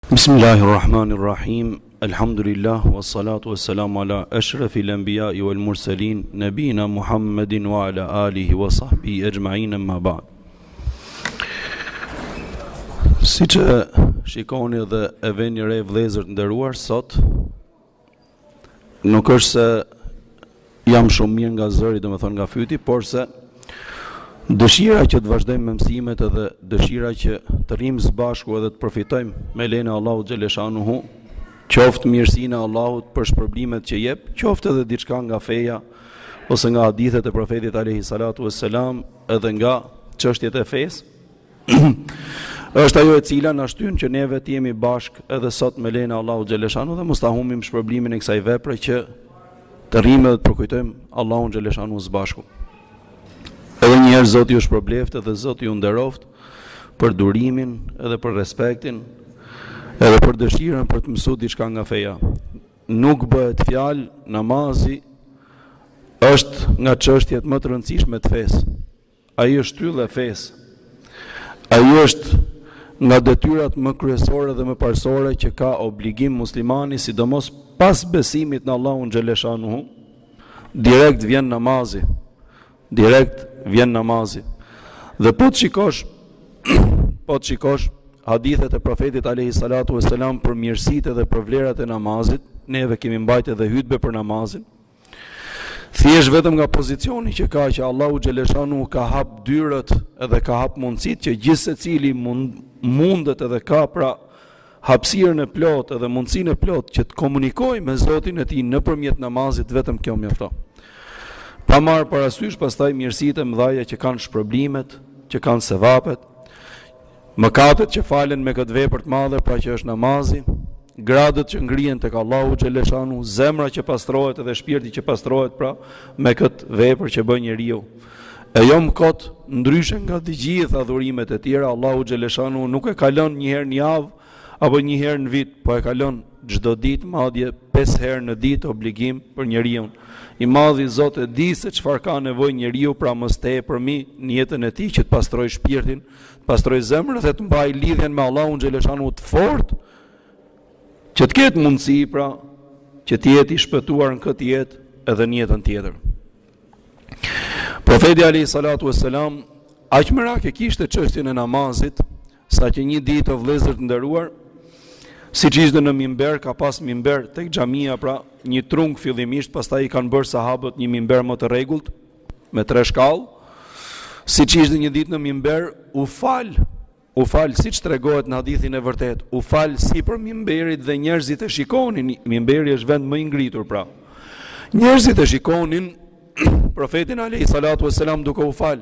Bismillahirrahmanirrahim. Alhamdulillah wassalatu wassalamu ala ashrafil anbiya'i wal mursalin nabina Muhammedin wa ala alihi wa sahbihi ajma'in, amma ba'd. Siç e shikoni dhe e veni re vëllezër të nderuar, sot nuk është se jam shumë mirë nga zëri, domethënë nga fyti, por se dëshira që të vazhdojmë me mësimet edhe dëshira që të rrimë së bashku edhe të përfitojmë me lejen e Allahut xhaleshanuhu, qoftë mirësinë e Allahut për shpërblimet që jep, qoftë edhe diçka nga feja ose nga hadithet e profetit alayhi salatu wassalam, edhe nga çështjet e fesë, është ajo e cila na shtyn që neve të jemi bashk edhe sot me lejen e Allahut xhaleshanuhu dhe mos ta humbim shpërblimin e kësaj vepre që të rrimë dhe të përkujtojmë Allahun xhaleshanuhu së bashku. Edhe njerë Zoti ju shpërbleft edhe Zoti ju nderoft për durimin edhe për respektin edhe për dëshirën për të mësuar diçka nga feja. Nuk bëhet fjalë, namazi është nga çështjet më të rëndësishme të fesë. Ai është shtyllë e fesë. Ai është nga detyrat më kryesore dhe më parësore që ka obligim muslimani, sidomos pas besimit në Allahun xhaleshanuhu, direkt vjen namazi. Dhe po të shikosh hadithet e profetit alayhi salatu wassalam për mirësitë dhe për vlerat e namazit, neve kemi mbajtur edhe hutbe për namazin. Thjesht vetëm nga pozicioni që ka që Allahu xhaleshanu ka hap dyrët edhe ka hap mundësitë që gjithë secili mundet edhe ka pra hapësirën e plotë edhe mundësinë e plotë që të komunikojë me Zotin e tij nëpërmjet namazit, vetëm kjo mjafton. Pa marrë parasysh pastaj mirësitë e mëdha që kanë shpërblimet, që kanë sevapet, mëkatet që falen me këtë vepër të madhe, pra që është namazi, gradët që ngrihen tek Allahu xhaleshanu, zemra që pastrohet edhe shpirti që pastrohet pra me këtë vepër që bën njeriu. E jo mkot, ndryshe nga të gjitha adhurimet e tjera, Allahu xhaleshanu nuk e kalon një herë në javë apo një herë në vit, po e kalon çdo ditë, madje 5 herë në ditë obligim për njeriu. I madhi Zot e di se çfarë ka nevojë njeriu, pra mos tepërmi në jetën e tij që të pastrojë shpirtin, të pastrojë zemrën dhe të mbajë lidhjen me Allahun xhaleshanu të fortë, që të ketë mundësi pra që të jetë i shpëtuar në këtë jetë edhe në jetën tjetër. Profeti alayhi salatu wassalam aq merak e kishte çështjen e namazit, sa që një ditë o vëllezër të nderuar, siç ishte në mimber, ka pas mimber tek xhamia, pra një trung fillimisht, pastaj i kanë bërë sahabët një mimber më të rregullt me 3 shkallë. Siç ishte një ditë në mimber, u fal siç tregohet në hadithin e vërtet, u fal sipër mimberit dhe njerëzit e shikonin. Mimberi është vend më i ngritur, pra njerëzit e shikonin profetin alayhi salatu wassalam duke u fal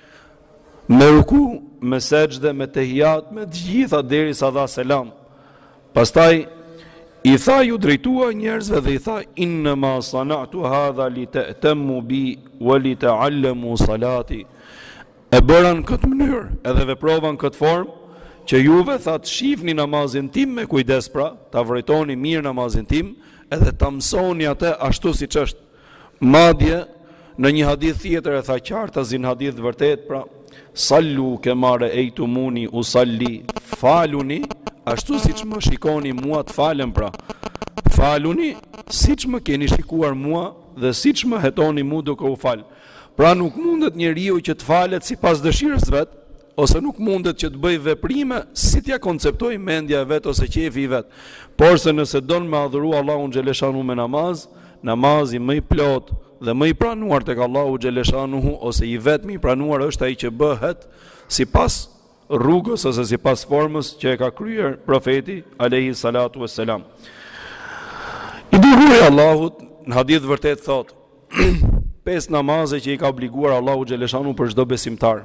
me ruku, me sejdë, me tehiyat, me të gjitha derisa dha selam. Pastaj i tha, ju drejtua njerëzve dhe i tha, innama sana'tu hadha li ta'tammu bi wa li ta'allamu salati. E bëran këtë mënyrë, edhe veprovan këtë formë, që juve tha të shihni namazin tim me kujdes, pra ta vërtetoni mirë namazin tim, edhe ta mësoni atë ashtu siç është. Madje në një hadith tjetër e tha qartë, azin hadith vërtet, pra sallu kema ra'aytumuni usalli, faluni ashtu siç më shikoni mua të falem, pra faluni siç më keni shikuar mua dhe siç më hetoni mua duke u fal. Pra nuk mundet njeriu që të falet sipas dëshirës vet, ose nuk mundet që të bëj veprime si t'ja konceptoj mendja e vet ose qefi i vet. Por se nëse don me adhuru Allahun xhaleshanu me namaz, namazi më i plot dhe më i pranuar tek Allahu xhaleshanuhu, ose i vetmi i pranuar është ai që bëhet sipas rrugës ose sipas formës që e ka kryer profeti alayhi salatu wassalam. I dërguari Allahut në hadith vërtet thot 5 namaze që i ka obliguar Allahu xhaleshanu për çdo besimtar.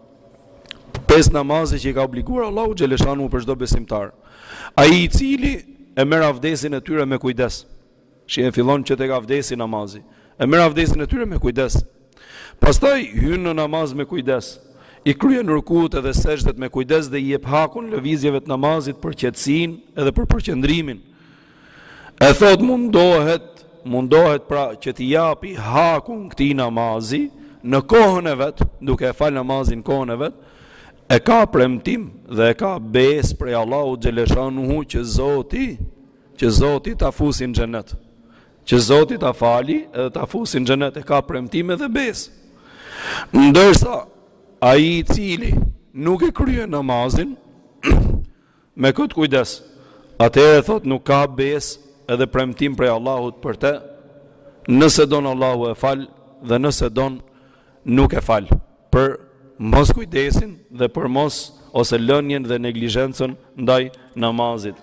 5 namaze që i ka obliguar Allahu xhaleshanu për çdo besimtar. Ai i cili e merr avdesin e tyre me kujdes. Shi e fillon që tek avdesi namazi. E merr avdesin e tyre me kujdes. Pastaj hyn në namaz me kujdes. I kryen rukut edhe sejdët me kujdes dhe i jep hakun lëvizjeve të namazit për qetësinë edhe për përqendrimin. E thot mundohet pra që t'i japi hakun këtij namazi në kohën e vet, duke e fal namazin në kohën e vet, e ka premtim dhe e ka besë prej Allahu xhaleshanuhu që Zoti ta fusi në xhenet. Që Zoti ta fali edhe ta fusi në xhenet, e ka premtim edhe besë. Ndërsa ai i cili nuk e kryen namazin me këtë kujdes, atëherë thot nuk ka besë edhe premtim prej Allahut për te. Nëse don Allahu e fal dhe nëse don nuk e fal, për mos kujdesin dhe për mos ose lënien dhe neglizhencën ndaj namazit.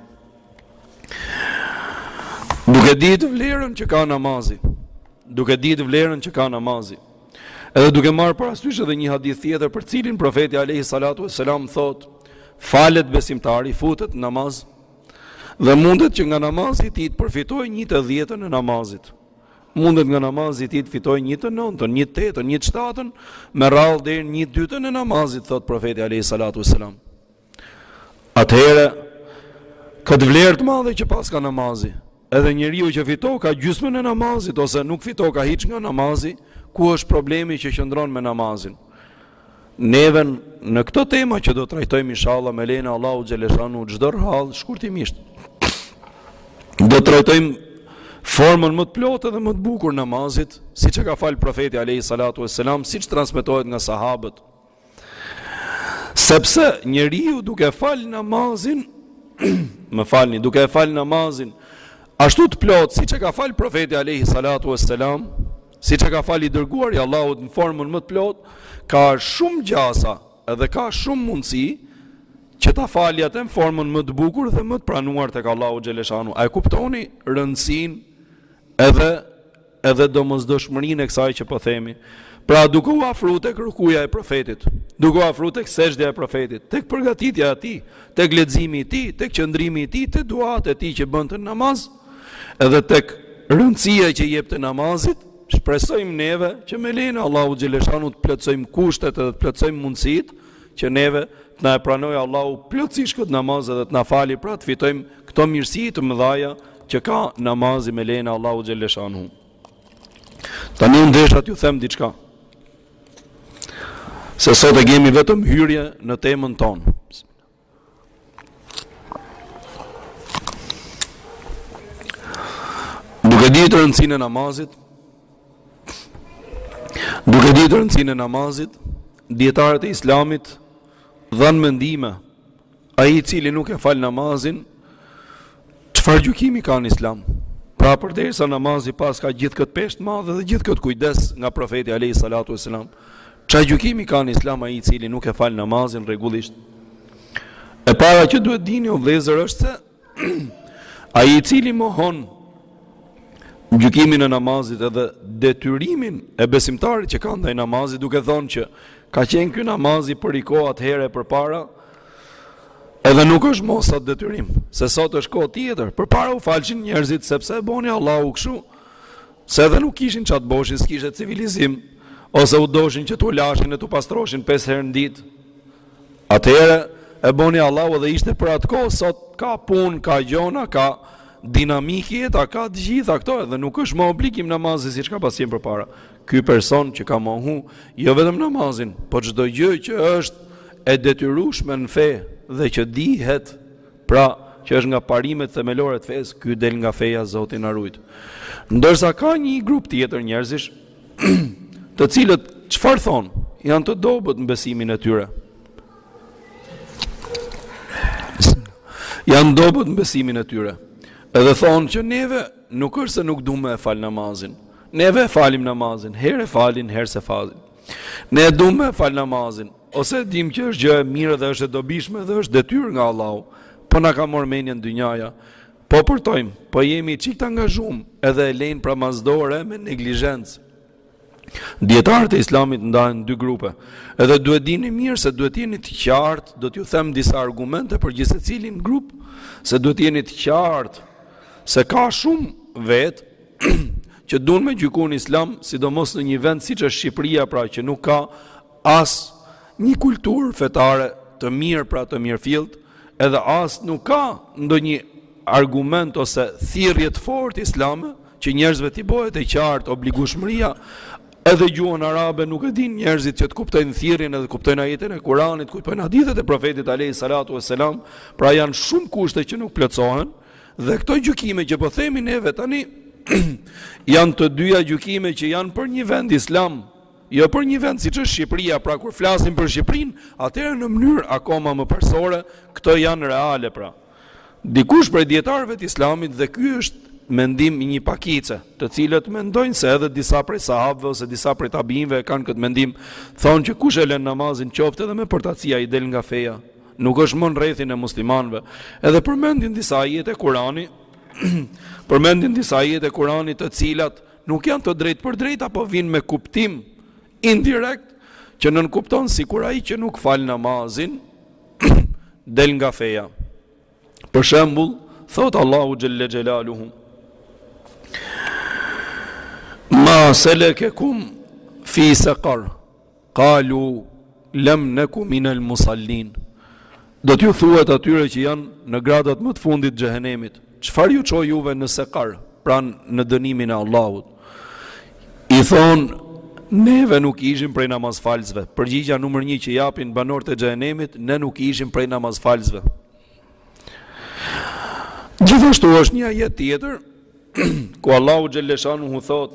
Duke ditë vlerën që ka namazi, edhe duke marrë parasysh edhe një hadith tjetër për cilin profeti alayhi salatu wassalam thot, falet besimtari, futet në namaz dhe mundet që nga namazi i tij të përfitojë 1/10 e namazit. Mundet nga namazi i tij të fitojë 1/9, 1/8, 1/7 me radhë deri në 1/2 e namazit, thot profeti alayhi salatu wassalam. Atëherë këtë vlerë të madhe që pas ka namazi, edhe njeriu që fito ka gjysmën e namazit ose nuk fito ka hiç nga namazi, ku është problemi që qëndron me namazin? Neve në këto tema që do trajtojmë inshallah me lejen e Allahu xhaleshanu çdo rrallë shkurtimisht, do trajtojmë formën më të plotë dhe më të bukur namazit, siç e ka fal profeti alayhi salatu wassalam, siç transmetohet nga sahabët. Sepse njeriu duke fal namazin, duke e fal namazin ashtu të plotë siç e ka fal profeti alayhi salatu wassalam, siç e ka fal i dërguari i Allahut në formën më të plotë, ka shumë gjasa edhe ka shumë mundësi që ta fali atë në formën më të bukur dhe më të pranuar tek Allahu xhaleshanu. A e kuptoni rëndësinë edhe domosdoshmërinë e kësaj që po themi? Pra duke u afruar tek rukuja e profetit, duke u afruar tek sejdja e profetit, tek përgatitja e tij, tek leximi i tij, tek qëndrimi i tij, tek duat e tij që bënte në namaz, edhe tek rëndësia që jepte namazit, shpresojmë neve që me lejen e Allahu xhaleshanu të plotësojmë kushtet edhe të plotësojmë mundësitë që neve të na e pranojë Allahu plotësisht këtë namaz edhe të na fali, pra të fitojmë këto mirësi të mëdha që ka namazi me lejen e Allahu xhaleshanu. Tani unë desha t'ju them diçka, se sot e kemi vetëm hyrje në temën tonë. Duke ditë rëndësinë e namazit, dietarët e Islamit dhanë mendime, ai i cili nuk e fal namazin, çfarë gjykimi ka në Islam? Pra përderisa namazi pas ka gjithë këtë peshë madhe dhe gjithë këtë kujdes nga profeti alayhi salatu wassalam, çfarë gjykimi ka në Islam ai i cili nuk e fal namazin rregullisht? E para që duhet dini o vëllezër është se ai i cili mohon gjykimin e namazit edhe detyrimin e besimtarit që ka ndaj namazit, duke thonë që ka qenë ky namazi për i kohë atëherë përpara, edhe nuk është mos atë detyrim, se sot është kohë tjetër. Përpara u falshin njerëzit sepse e boni Allahu kështu, se edhe nuk kishin çat boshin, s'kishte civilizim, ose u doshin që t'u lashin e t'u pastroshin 5 herë në ditë. Atëherë e boni Allahu dhe ishte për atë kohë, sot ka punë, ka gjona, ka dinamiki jeta, ka të gjitha këto, edhe nuk është më obligim namazi siç ka pasur përpara. Ky person që ka mohu jo vetëm namazin, po çdo gjë që është e detyrueshme në fe dhe që dihet, pra që është nga parimet themelore të fesë, ky del nga feja, Zoti na ruaj. Ndërsa ka një grup tjetër njerëzish, të cilët çfarë thon, janë të dobët në besimin e tyre. Janë dobët në besimin e tyre. Edhe thonë që neve nuk është se nuk duam me fal namazin. Neve falim namazin, herë falin, herë se falin. Ne duam me fal namazin, ose dim që është gjë e mirë dhe është e dobishme dhe është detyrë nga Allahu, po na ka marrë mendjen dynjaja. Po përtojmë, po jemi çik të angazhuar edhe e lejnë pra mazdore me neglizhencë. Dietarët e Islamit ndahen në dy grupe. Edhe duhet dini mirë se duhet jeni të qartë, do t'ju them disa argumente për gjithë secilin grup, se duhet jeni të qartë se ka shumë vetë që duan me gjyku në Islam, sidomos në një vend siç është Shqipëria, pra që nuk ka as një kulturë fetare të mirë, pra të mirëfillt, edhe as nuk ka ndonjë argument ose thirrje të fortë islame që njerëzve t'i bëhet e qartë obligueshmëria edhe gjuhën arabe nuk e din njerëzit që të kuptojnë thirrjen edhe kuptojnë ajetin e Kuranit, kuptojnë hadithet e profetit alayhi salatu wassalam, pra janë shumë kushte që nuk plotësohen, dhe këto gjykime që po themi neve tani janë të dyja gjykime që janë për një vend islam, jo për një vend siç është Shqipëria. Pra kur flasim për Shqipërinë, atëherë në mënyrë akoma më përsore, këto janë reale pra. Dikush prej dietarëve të Islamit, dhe ky është mendim i një pakice, të cilët mendojnë se edhe disa prej sahabëve ose disa prej tabiinëve kanë këtë mendim, thonë që kush e lën namazin qoftë edhe me përtatësia i del nga feja, nuk është më në rrethin e muslimanëve. Edhe përmendin disa ajete Kurani, përmendin disa ajete Kurani të cilat nuk janë të drejtë për drejtë, apo vinë me kuptim indirekt që nënkupton sikur ai që nuk fal namazin del nga feja. Për shembull, thot Allahu xhelle xhelaluhu: Ma selekekum fi saqar, qalu lam naku minal musallin. Do t'ju thuhet atyre që janë në gradat më të fundit të xhehenemit, çfarë ju çoi juve në saqar, pra në dënimin e Allahut? I thonë, neve nuk ishim prej namazfalësve. Përgjigja numër 1 që japin banorët e xhehenemit, ne nuk ishim prej namazfalësve. Gjithashtu është një ajet tjetër ku Allahu xhelle shanuhu thot: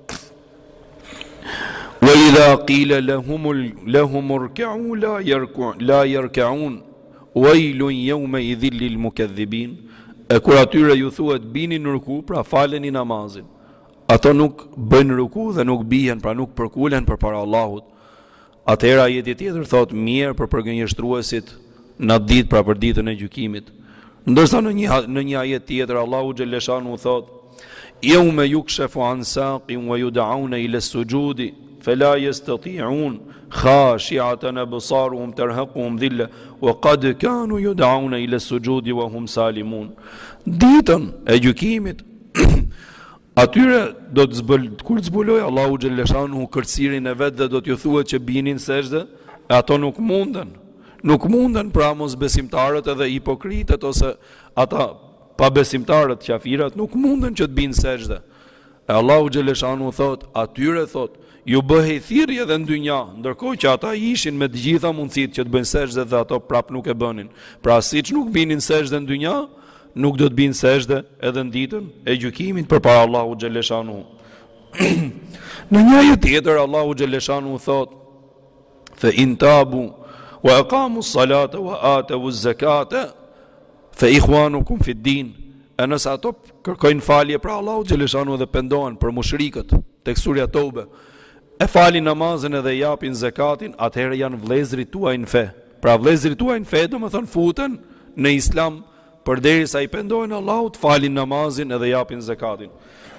Wa idha qila lahum irka'u la yarka'un wailun yawma idhil lil mukaththibin. E kur atyre ju thuhet bini në ruku, pra faleni namazin, ato nuk bëjnë ruku dhe nuk bien, pra nuk përkulen përpara Allahut. Atëherë ajeti tjetër thot: mirë për përgënjeshtruesit në atë ditë, pra për ditën e gjykimit. Ndërsa në një ajet tjetër Allahu xhelle shanu thot: Yawma yukshafu an saqin wa yud'auna ila as-sujudi fala yastati'un khashi'atan absaruhum tarhaquhum dhilla wa qad kanu yud'auna ila as-sujudi wa hum salimun. Ditën e gjykimit atyre do të kur të zbuloj Allahu xhelle shanu kërcirin e vet dhe do t'ju thuhet që binin sejdë, e ato nuk munden. Nuk munden, pra mos besimtarët edhe hipokritët ose ata pa besimtarët, qafirat, nuk munden që të binë sejdë. E Allahu xhelle shanu thot, atyre thot, ju bëhej thirrje edhe në dynja, ndërkohë që ata ishin me të gjitha mundësitë që të bëjnë sejdë dhe ato prap nuk e bënin. Pra siç nuk binin sejdë në dynja, nuk do të binë sejdë edhe në ditën e gjykimit përpara Allahu xhelle shanu. Në një ajet tjetër Allahu xhelle shanu thot: Fa in tabu wa aqamu s-salata wa atu z-zakata fa ikhwanukum fi d-din. E nëse ato kërkojnë falje pra Allahu xhelle shanu dhe pendohen për mushrikët, tek surja Tobe, e falin namazin edhe japin zakatin, atëherë janë vëllezërit tuaj në fe. Pra vëllezërit tuaj në fe, do të thonë futen në Islam përderisa i pendohen Allahut, falin namazin edhe japin zakatin.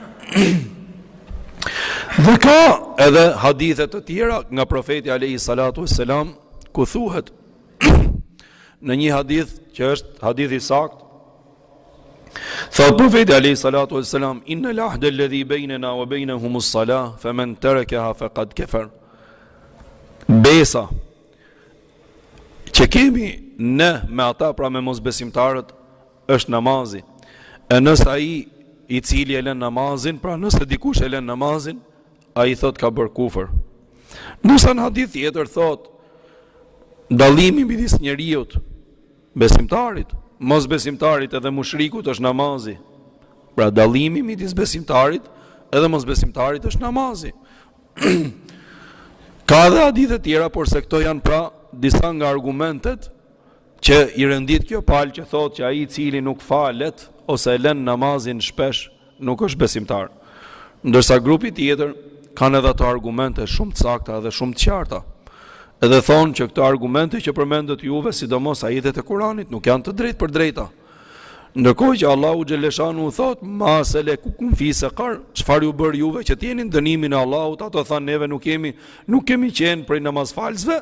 Dhe ka edhe hadithe të tjera nga profeti alayhi salatu wassalam, ku thuhet në një hadith që është hadith i saktë, thot profeti alayhi salatu wassalam: Inna al-ahda alladhi baynana wa baynahum as-salah faman tarakaha faqad kafar. Besa që kemi ne me ata, pra me mosbesimtarët, është namazi. E nëse ai i cili e lën namazin, pra nëse dikush e lën namazin, ai thot ka bërë kufër. Nëse në hadith tjetër thot dallimi midis njeriut, besimtarit, mosbesimtarit edhe mushrikut është namazi. Pra dallimi midis besimtarit edhe mosbesimtarit është namazi. Ka dhe hadithe tjera, por se këto janë pra disa nga argumentet që i rendit kjo palë që thot që ai i cili nuk falet ose e lën namazin shpesh nuk është besimtar. Ndërsa grupi tjetër kanë edhe ato argumente shumë të sakta dhe shumë të qarta. Edhe thonë që këto argumente që përmendet juve, sidomos ajetet e Kuranit, nuk janë të drejtë për drejta. Ndërkohë që Allahu xhelle shanu thot: Ma selekukum fi saqar, çfarë ju bër juve që t'jeni në dënimin e Allahut? Ato thanë neve nuk kemi qenë prej namazfalësve.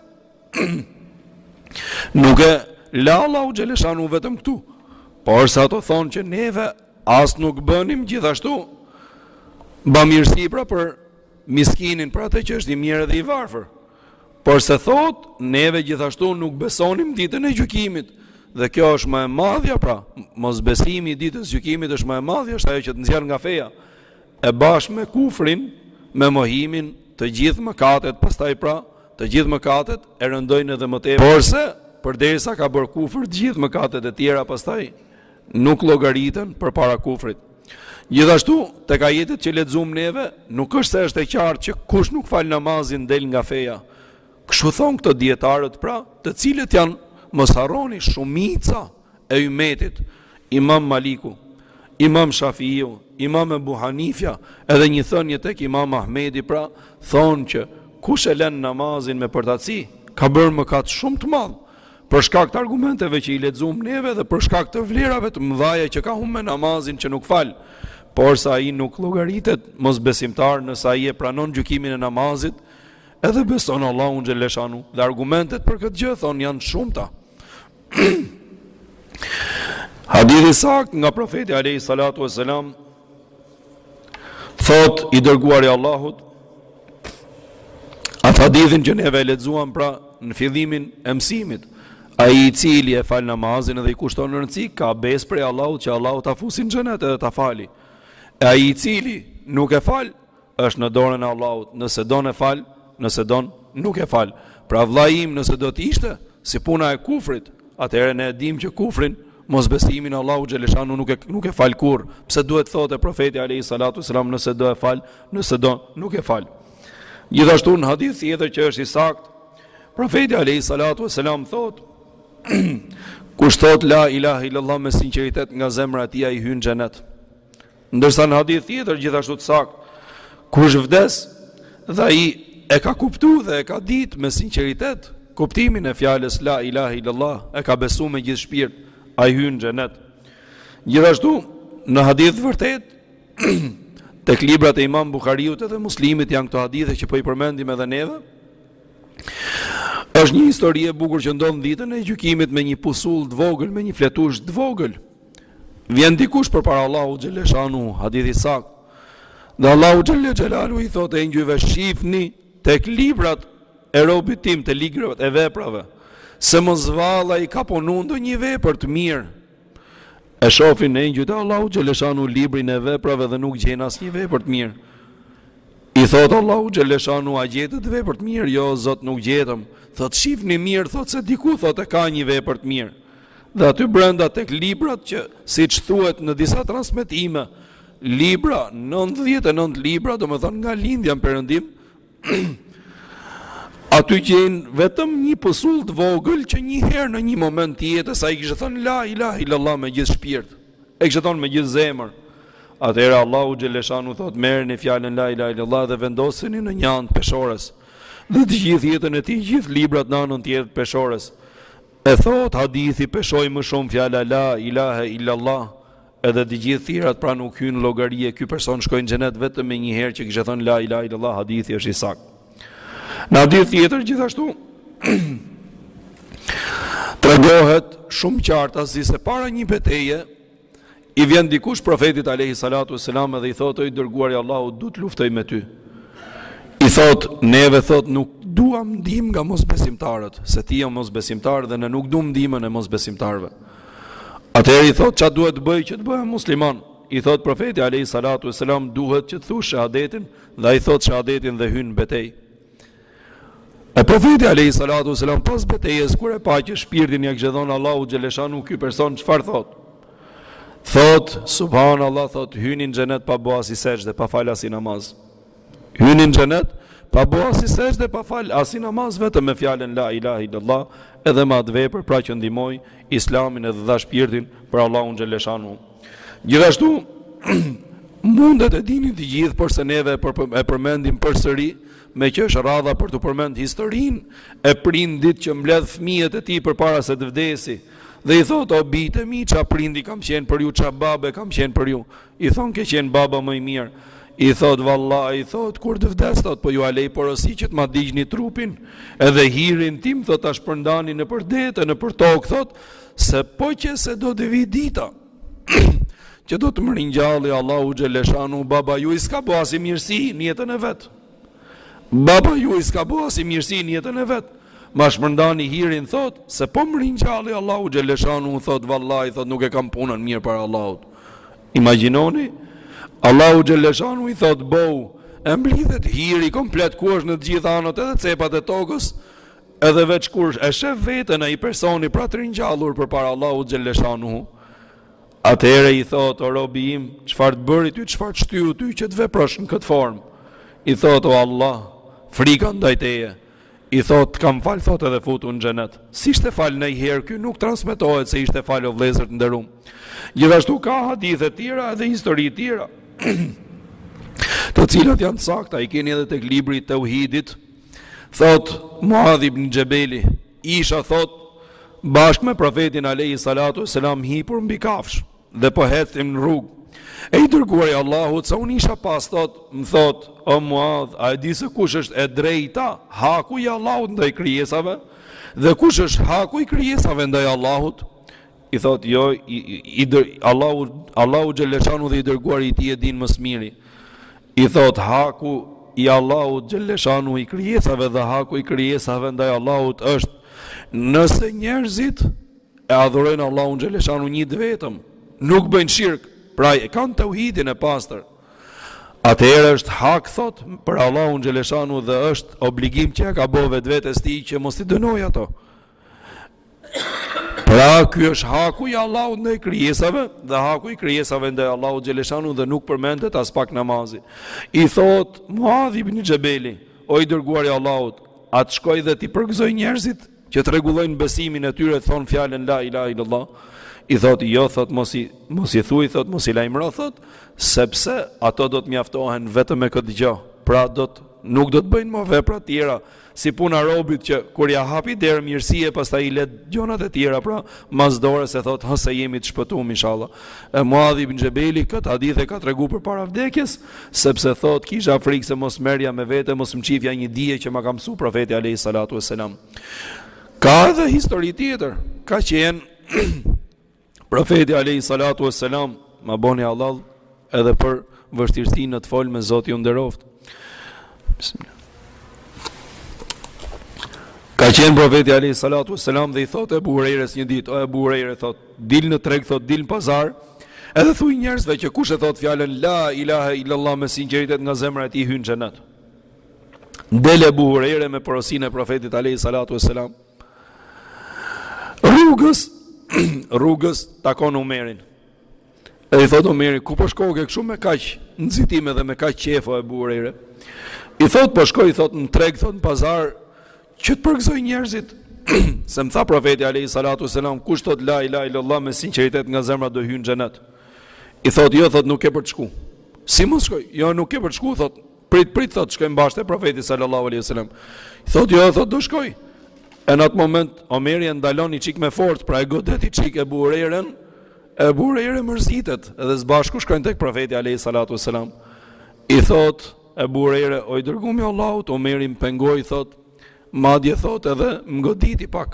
Nuk e la Allahu xhelle shanu vetëm këtu, por sa ato thonë që neve as nuk bënim gjithashtu bamirësi pra për miskinin, për atë që është i mirë dhe i varfër. Por se thot, neve gjithashtu nuk besonim ditën e gjykimit. Dhe kjo është më e madhja, pra mos besimi i ditës gjykimit është më e madhja, është ajo që të nxjerr nga feja, e bashkë me kufrin, me mohimin të gjithë mëkatet, pastaj pra, të gjithë mëkatet e rëndojnë edhe më tepër. Porse, përderisa ka bërë kufër, të gjithë mëkatet e tjera pastaj nuk llogariten përpara kufrit. Gjithashtu, tek ajetet që lexuam neve, nuk është se është e qartë që kush nuk fal namazin del nga feja. Kështu thon këto dietarët pra, të cilët janë, mos harroni, shumica e ummetit, Imam Maliku, Imam Shafiu, Imam Ebu Hanifja, edhe një thënie tek Imam Ahmedi pra, thonë që kush e lën namazin me përtatësi, ka bërë mëkat shumë të madh, për shkak të argumenteve që i lexuam neve dhe për shkak të vlerave të mëdha që ka humbë namazin që nuk fal. Por sa ai nuk llogaritet mosbesimtar nëse ai e pranon gjykimin e namazit, edhe beson Allahun xhaleshanu. Dhe argumentet për këtë gjë thon janë shumëta. Hadithi sakt nga profeti alayhi salatu wassalam thot i dërguari i Allahut, atë hadithin që neve e lexuam pra në fillimin e mësimit, ai i cili e fal namazin edhe i kushton rëndësi ka besë prej Allahut që Allahu ta fusi në xhenet edhe ta fali. E ai i cili nuk e fal është në dorën e Allahut, nëse don e fal, nëse don nuk e fal. Pra vllai im, nëse do të ishte si puna e kufrit, atëherë ne e dim që kufrin, mosbesimin Allahu xhaleshanu nuk e fal kurr. Pse duhet thotë profeti alayhi salatu sallam nëse do e fal, nëse do nuk e fal. Gjithashtu në hadith tjetër që është i sakt, profeti alayhi salatu sallam thotë kush thot la ilaha illallah me sinqeritet nga zemra e tij ai hyn në xhenet. Ndërsa në hadith tjetër gjithashtu të sakt, kush vdes dhe ai e ka kuptuar dhe e ka ditë me sinqeritet kuptimin e fjalës la ilaha illallah, e ka besuar me gjithë shpirt, ai hyn në xhenet. Gjithashtu në hadith vërtet tek librat e Imam Buhariut edhe Muslimit janë këto hadithe që po i përmendim edhe neve. Është një histori e bukur që ndodh ditën e gjykimit me një pusull të vogël, me një fletush të vogël. Vjen dikush përpara Allahut xhaleshanu, hadithi sakt. Dhe Allahu xhaleshanu i thotë engjëjve, shihni tek librat e robit tim, te librat e veprave, se mos valla i ka punuar ndonjë vepër të mirë. E shohin engjëjt e Allahu xhaleshanu librin e veprave dhe nuk gjejnë asnjë vepër të mirë. I thot Allahu xhaleshanu, a gjetët vepër të mirë? Jo, Zot, nuk gjetëm. Thot shihni mirë, thot se diku thot e ka një vepër të mirë. Dhe aty brenda tek librat që siç thuhet në disa transmetime, libra 99 libra, domethënë nga lindja në perëndim, aty gjen vetëm një pusull të vogël që një herë në një moment të jetës ai kishte thënë la ilaha illallah me gjithë shpirt, e kishte thënë me gjithë zemër. Atëherë Allahu xhaleshanu thot merrni fjalën la ilaha illallah dhe vendoseni në një anë peshores. Dhe të gjithë jetën e tij, gjithë librat në anën tjetër peshores. E thot hadithi, peshoj më shumë fjala la ilaha illallah, edhe të gjithë tjerat pra nuk hyn llogari e ky person shkoi në xhenet vetëm me një herë që kishte thënë la ilaha illallah. Hadithi është i saktë. Në hadith tjetër gjithashtu tregohet shumë qartë si se para një betejë i vjen dikush profetit alayhi salatu wassalam dhe i thotë i dërguari i Allahut, du të luftoj me ty. I thot, neve thot nuk duam ndihmë nga mosbesimtarët, se ti je mosbesimtar dhe ne nuk duam ndihmën e mosbesimtarëve. Atëherë i thot, çfarë duhet të bëj që të bëhem musliman? I thot profeti alayhi salatu wassalam, duhet që të thush shahadetin, dhe ai thot shahadetin dhe hyn në betejë. E profeti alayhi salatu wassalam pas betejës kur e pa që shpirtin ja kishte dhënë Allahu xhaleshanu, ky person çfarë thot? Thot, subhanallah, thot, hyni në xhenet pa bë as sejdë, pa fal as namaz. Hyni në xhenet pa bë as sejdë, pa fal as namaz, vetëm me fjalën la ilaha illallah, edhe me atë vepër pra që ndihmoi islamin edhe dha shpirtin për Allahun xhaleshanu. Gjithashtu mundet e dini të gjithë, përse neve e përmendim përsëri, me që është radha për të përmend historinë e prindit që mbledh fëmijët e tij përpara se të vdesi. Dhe i thot, o bitë mi, qa prindi kam qenë për ju, qa babe kam qenë për ju. I thonë, ke qenë baba më i mirë. I thot, valla, i thot, kur të vdes, thot, po ju alej porosi që të ma digjni trupin, edhe hirin tim, thot, ta shpërndani në për dete, në për tokë, thot, se po që se do të vi dita, që do të më rinjalli Allahu xhaleshanu, baba ju i s'ka bo asi mirësi në jetën e vetë. Baba ju i s'ka bo asi mirësi në jetën e vetë. Ma shpërndani hirin, thot, se po më rinjalli Allahu xhaleshanu, thot, vallai, thot, nuk e kam punën mirë për Allahut. Imagjinoni, Allahu xhaleshanu i thot, bou, e mblidhet hiri komplet ku është në të gjitha anët edhe cepat e tokës, edhe veç kur e shef veten ai personi pra të ringjallur përpara Allahut xhelleshanuhu, atëherë i thot: o robi im, çfarë të bëri ty, çfarë të shtyu ty që të veprosh në këtë formë? I thot: o Allah, frika ndaj teje. I thot: kam fal, thot, edhe futu në xhenet. Si ishte fal ndonjëherë, ky nuk transmetohet se ishte fal o vëllezër të nderuam. Gjithashtu ka hadithe tjera edhe histori tjera, të cilat janë sakta, i keni edhe tek libri i Tauhidit. Thot Muadh ibn Xhebeli, isha, thot, bashkë me profetin alayhi salatu selam hipur mbi kafsh dhe po ecim në rrugë. E i dërguari Allahut, sa unë isha pas, thot, më thot: o Muadh, a e di se kush është e drejta, haku i Allahut ndaj krijesave, dhe kush është haku i krijesave ndaj Allahut? I thot: jo, Allahu xhelleshanu dhe i dërguari i tij e din më së miri. I thot: haku i Allahut xhelleshanu i krijesave dhe haku i krijesave ndaj Allahut është nëse njerëzit e adhurojnë Allahun xhelleshanu një vetëm, nuk bëjnë shirk, pra e kanë tauhidin e pastër, atëherë është hak, thot, për Allahun xhelleshanu dhe është obligim që ka bërë vetvetes tij që mos i dënoj ato. Pra ky është haku i Allahut ndaj krijesave dhe haku i krijesave ndaj Allahut xhelleshanu dhe nuk përmendet as pak namazi. I thot Muadh ibn Xhebeli: o i dërguari i Allahut, atë shkoj dhe ti përgëzoj njerëzit që të rregullojnë besimin e tyre, thon fjalën la ilaha illallah? I thot: jo, thot, mos i thuj, thot, mos i lajmëro, thot, sepse ato do të mjaftohen vetëm me këtë gjë. Pra nuk do të bëjnë më vepra të tjera, si puna robit që kur ja hapi derë mirësie, pastaj i let gjonat e tjera, pra mazdore se thot: se jemi të shpëtuar inshallah. Muadh ibn Xhebeli këtë hadith e ka treguar përpara vdekjes, sepse thot: kisha frikë se mos merja me vete, mos më qifja një dije që ma ka mësuar profeti alayhi salatu wassalam. Ka edhe histori tjetër, ka qenë profeti alayhi salatu wassalam, ma boni Allah edhe për vështirësinë në të fol me Zoti ju nderoft. Ka qenë profeti alayhi salatu wassalam dhe i thot Ebu Hurajres një ditë: o Ebu Hurajre, thot, dil në treg, thot, dil në pazar, edhe thuj njerëzve që kush e thot fjalën la ilaha illallah me sinqeritet nga zemra e tij hyn në xhenet. Del Ebu Hurajre me porosinë e profetit alayhi salatu wassalam. Rrugës takon Omerin. E i thot Omeri: ku po shkoje kështu me kaq nxitime dhe me kaq qefo e Ebu Hurajre? I thot: po shkoj, thot, në treg, thot, në pazar, që të përgëzoj njerëzit. Se më tha profeti alayhi salatu selam: kush thot la ilaha illallah me sinqeritet nga zemra do hyjë në xhenet. I thot: jo, thot, nuk e për të shku. Si mos shkoj? Jo, nuk e për të shku, thot. Prit, thot, shkojmë bashkë te profeti sallallahu alaihi wasallam. I thot: jo, thot, do shkoj. E në atë moment Omeri e ndalon i qik me fort, pra e godet i qik Ebu Hurajren. Ebu Hurajre mërzitet edhe zbashku shkojnë tek profeti alayhi salatu wassalam. I thot Ebu Hurajre: o i dërguari i Allahut, Omeri më pengoi, thot, madje, thot, edhe më goditi pak.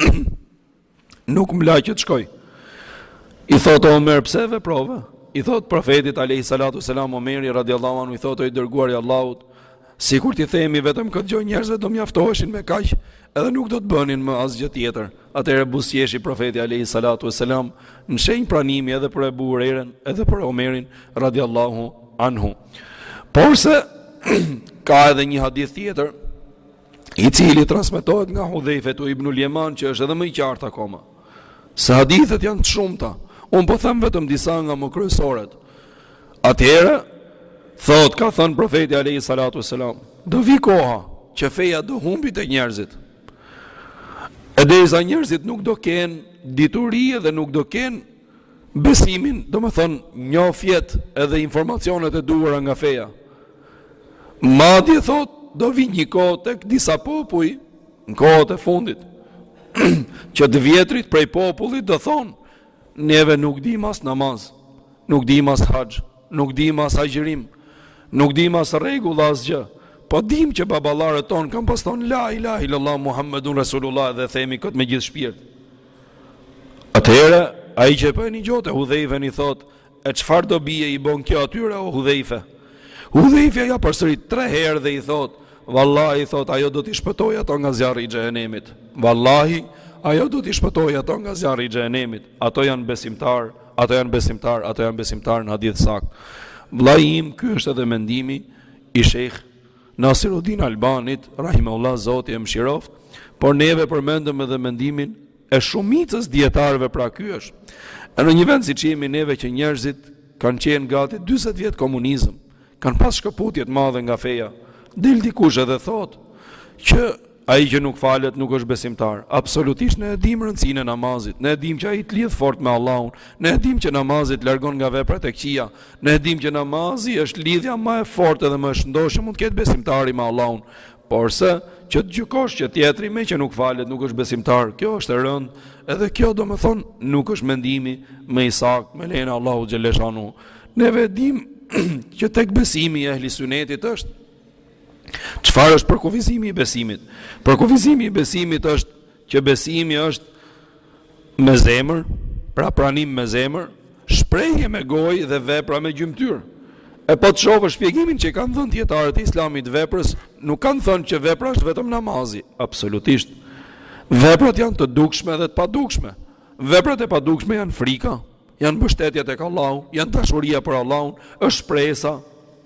Nuk më la që të shkoj. I thot Omer: pse veprove? I thot profetit alayhi salatu wassalam Omeri radiallahu anhu, i thot: o i dërguari i Allahut, sikur ti themi vetëm këtë gjë, njerëzve do mjaftoheshin me kaq, edhe nuk do të bënin më asgjë tjetër. Atëherë buzëqeshi profeti alayhi salatu wassalam në shenjë pranimi edhe për Ebu Hurajren, edhe për Omerin radiallahu anhu. Porse ka edhe një hadith tjetër, i cili transmetohet nga Hudhejfetu ibnul Yaman, që është edhe më i qartë akoma. Se hadithet janë të shumta, unë po them vetëm disa nga më kryesoret. Atëherë thot, ka thënë profeti alayhi salatu wassalam: do vi koha që feja do humbi te njerëzit. E derisa njerëzit nuk do kenë dituri dhe nuk do kenë besimin, do më thënë njohjet edhe informacionet e duhura nga feja. Madje thot, do vi një kohë tek disa popuj, në kohët e fundit, që të vjetrit prej popullit do thonë: neve nuk dim as namaz, nuk dim as haxh, nuk dim as agjërim, nuk dim as rregull as gjë, po dim që baballarët ton kanë pas thonë la ilaha illallah Muhammedun Rasulullah dhe themi këtë me gjithë shpirt. Atëherë ai që po e ngjote Hudhejfen i thot: e çfarë do bie i bën kjo atyre o Hudhejfe? Hudhejfe ja përsërit 3 herë dhe i thot: vallahi, thot, ajo do t'i shpëtoj ato nga zjarri i xhehenemit. Vallahi, ajo do t'i shpëtoj ato nga zjarri i xhehenemit. Ato janë besimtar, ato janë besimtar, ato janë besimtar në hadith sakt. Vllai im, ky është edhe mendimi i Sheikh Nasiruddin Albanit, rahimahullah, Zoti e mëshiroft, por neve përmendëm edhe mendimin e shumicës dietarëve, pra ky është. E në një vend siç jemi neve që njerëzit kanë qenë gati 40 vjet komunizëm, kanë pas shkëputje të madhe nga feja, del dikush edhe thotë që ai që nuk falet nuk është besimtar. Absolutisht ne e dim rëndësinë e namazit, ne e dim që ai të lidh fort me Allahun, ne e dim që namazi të largon nga veprat e këqija, ne e dim që namazi është lidhja më e fortë dhe më e shëndoshë mund të ketë besimtari me Allahun. Por se që të gjykosh që tjetri me që nuk falet nuk është besimtar, kjo është e rëndë, edhe kjo do më thonë nuk është mendimi me i saktë, me lejen e Allahut xhaleshanu. Neve dim që tek besimi i ehli sunetit është çfarë është përkufizimi i besimit? Përkufizimi i besimit është që besimi është me zemër, pra pranim me zemër, shprehje me gojë dhe vepra me gjymtyr. E po të shohë shpjegimin që kanë dhënë dietarët e Islamit veprës, nuk kanë thënë që vepra është vetëm namazi, absolutisht. Veprat janë të dukshme dhe të padukshme. Veprat e padukshme janë frika, janë mbështetja tek Allahu, janë dashuria për Allahun, është shpresa,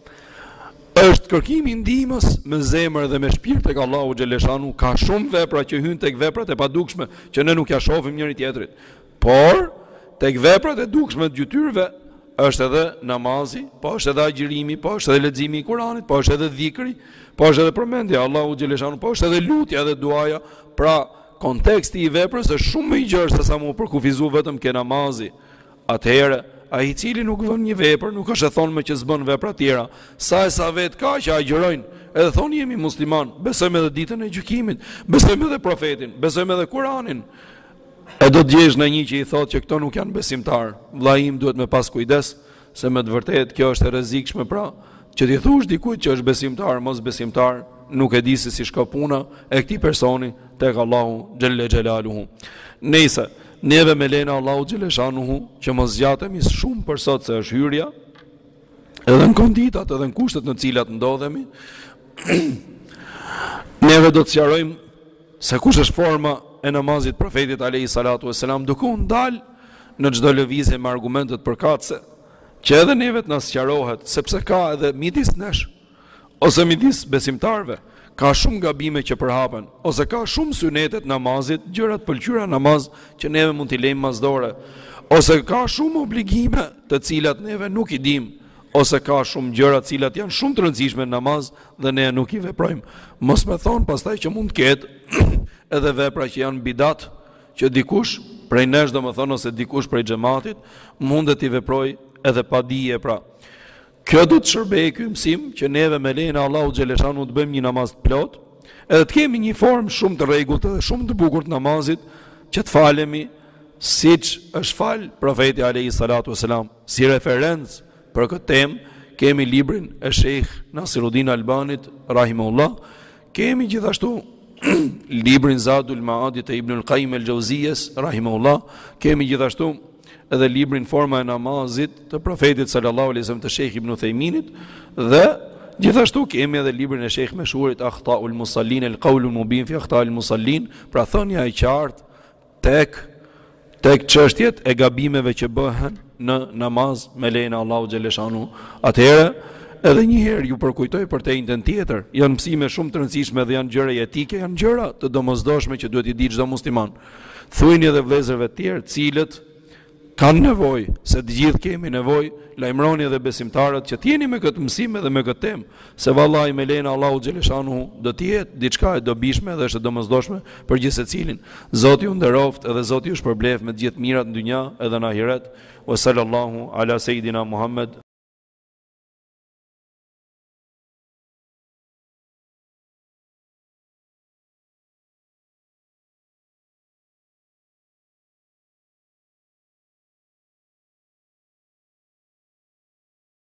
është kërkimi ndihmës me zemër dhe me shpirt tek Allahu xhaleshanu. Ka shumë vepra që hyn tek veprat e padukshme që ne nuk ja shohim njëri tjetrit. Por tek veprat e dukshme të gjytyrëve është edhe namazi, po është edhe agjërimi, po është edhe leximi i Kuranit, po është edhe dhikri, po është edhe përmendja e Allahu xhaleshanu, po është edhe lutja dhe duaja. Pra konteksti i veprës është shumë më i gjerë se sa mu përkufizu vetëm ke namazi. Atëherë ai i cili nuk vën një vepër, nuk është e thonë me që s'bën vepra tjera, sa e sa vetë ka që agjërojnë, edhe thonë jemi musliman, besojmë edhe ditën e gjykimit, besojmë edhe profetin, besojmë edhe Kuranin. E do të djesh në një që i thotë që këto nuk janë besimtar. Vllai im duhet me pas kujdes, se me të vërtetë kjo është e rrezikshme, pra që ti thush dikujt që është besimtar, mos besimtar, nuk e di se si shko puna e këtij personi tek Allahu xhelle xhelaluhu. Nëse neve me lena Allahu xhaleshanuhu që mos zgjatemi shumë për sot se është hyrja, edhe në konditat edhe në kushtet në cilat ndodhemi, neve do të sqarojmë se kush është forma e namazit profetit alayhi salatu vesselam, duke u ndal në çdo lëvizje me argumentet përkatëse, që edhe neve të na sqarohet, sepse ka edhe midis nesh ose midis besimtarve ka shumë gabime që përhapen, ose ka shumë synetet namazit, gjërat pëlqyera namaz që neve mund t'i lejmë masdore, ose ka shumë obligime të cilat neve nuk i dim, ose ka shumë gjëra të cilat janë shumë të rëndësishme në namaz dhe ne nuk i veprojmë. Mos me thonë pastaj që mund të ketë edhe vepra që janë bidat, që dikush prej nesh, domethënë, ose dikush prej xhamatit mundet t'i veproj edhe pa dije. Pra kjo do të shërbejë ky mësim që neve me lejen e Allahu xhaleshanu të bëjmë një namaz të plot, edhe të kemi një formë shumë të rregullt dhe shumë të bukur të namazit, që të falemi siç është fal profeti alayhi salatu wasalam. Si referencë për këtë temë kemi librin e Sheikh Nasiruddin Albanit rahimahullah, kemi gjithashtu librin Zadul Maadit e Ibnul Qayyim el-Jauziyes rahimahullah, kemi gjithashtu edhe librin Forma e namazit të profetit sallallahu alaihi wasallam të Sheikh Ibn Uthayminit, dhe gjithashtu kemi edhe librin e Sheikh Meshurit Akhtaul Musallin el-Qawl al-Mubin fi Akhtaul Musallin, pra thënia e qartë tek çështjet e gabimeve që bëhen në namaz me lejen e Allahu xhaleshanu. Atëherë edhe një herë ju përkujtoj për të njëjtën tjetër, janë mësime shumë të rëndësishme dhe janë gjëra etike, janë gjëra të domosdoshme që duhet i di çdo musliman. Thuajini edhe vëllezërve të tjerë, cilët kanë nevojë, se të gjithë kemi nevojë, lajmëroni edhe besimtarët që t'jeni me këtë mësim dhe me këtë temë, se vallahi me lejen e Allahu xhaleshanu do të jetë diçka e dobishme dhe është e domosdoshme për gjithë secilin. Zoti ju nderoft edhe Zoti ju shpërblef me të gjithë mirat në dynja edhe në ahiret. Wa sallallahu ala sayidina Muhammad